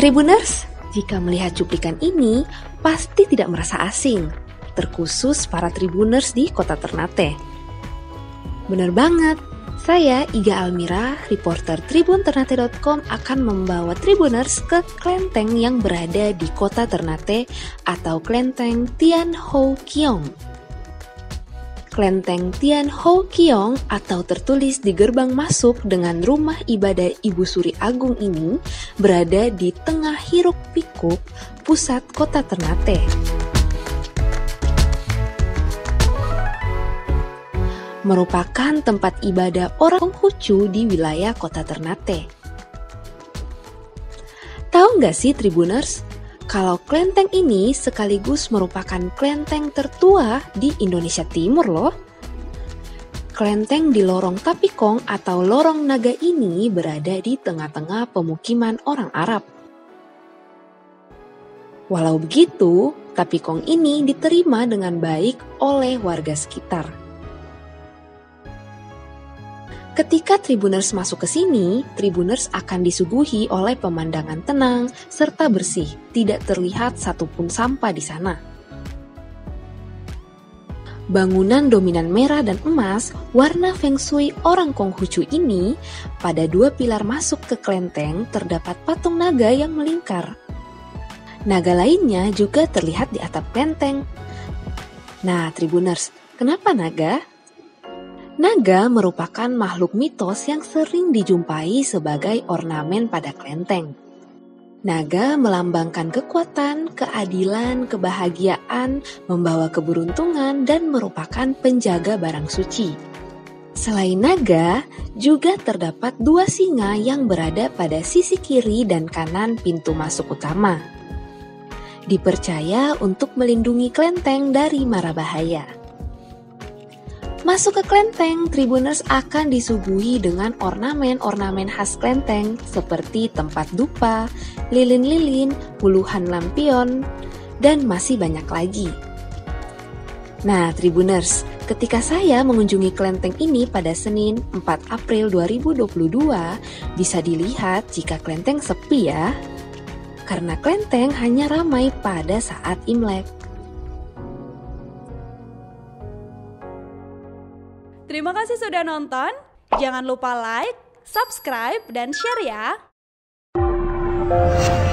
Tribuners, jika melihat cuplikan ini, pasti tidak merasa asing, terkhusus para Tribuners di kota Ternate. Bener banget, saya Iga Almira, reporter TribunTernate.com akan membawa Tribuners ke kelenteng yang berada di kota Ternate atau kelenteng Tian Ho Kiong. Kelenteng Tian Ho Kiong atau tertulis di gerbang masuk dengan rumah ibadah Ibu Suri Agung ini berada di tengah hiruk-pikuk pusat kota Ternate. Merupakan tempat ibadah orang Konghucu di wilayah kota Ternate. Tahu nggak sih Tribuners, kalau kelenteng ini sekaligus merupakan kelenteng tertua di Indonesia Timur loh. Kelenteng di Lorong Tapikong atau Lorong Naga ini berada di tengah-tengah pemukiman orang Arab. Walau begitu, Tapikong ini diterima dengan baik oleh warga sekitar. Ketika Tribuners masuk ke sini, Tribuners akan disuguhi oleh pemandangan tenang serta bersih, tidak terlihat satupun sampah di sana. Bangunan dominan merah dan emas, warna Feng Shui orang Konghucu ini, pada dua pilar masuk ke kelenteng terdapat patung naga yang melingkar. Naga lainnya juga terlihat di atap kelenteng. Nah, Tribuners, kenapa naga? Naga merupakan makhluk mitos yang sering dijumpai sebagai ornamen pada kelenteng. Naga melambangkan kekuatan, keadilan, kebahagiaan, membawa keberuntungan, dan merupakan penjaga barang suci. Selain naga, juga terdapat dua singa yang berada pada sisi kiri dan kanan pintu masuk utama. Dipercaya untuk melindungi kelenteng dari mara bahaya. Masuk ke kelenteng, Tribuners akan disuguhi dengan ornamen-ornamen khas kelenteng seperti tempat dupa, lilin-lilin, puluhan lampion, dan masih banyak lagi. Nah, Tribuners, ketika saya mengunjungi kelenteng ini pada Senin 4 April 2022, bisa dilihat jika kelenteng sepi ya, karena kelenteng hanya ramai pada saat Imlek. Terima kasih sudah nonton. Jangan lupa like, subscribe, dan share ya.